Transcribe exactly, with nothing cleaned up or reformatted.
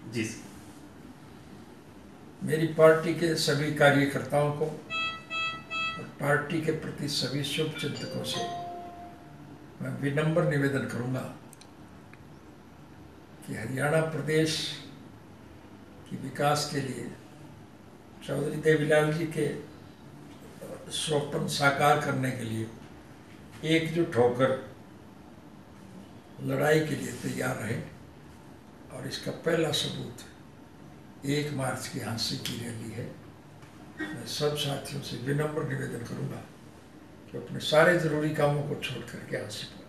जी sir. मेरी party के सभी कार्यकर्ताओं को और पार्टी के प्रति सभी शुभचिंतकों से मैं विनम्र निवेदन करूंगा कि हरियाणा प्रदेश की विकास के लिए चौधरी देवीलाल जी के स्वप्न साकार करने के लिए एकजुट होकर लड़ाई के लिए तैयार रहे। और इसका पहला सबूत एक मार्च की हांसी की रैली है। मैं सब साथियों से विनम्र निवेदन करूंगा कि अपने सारे जरूरी कामों को छोड़ करके हांसी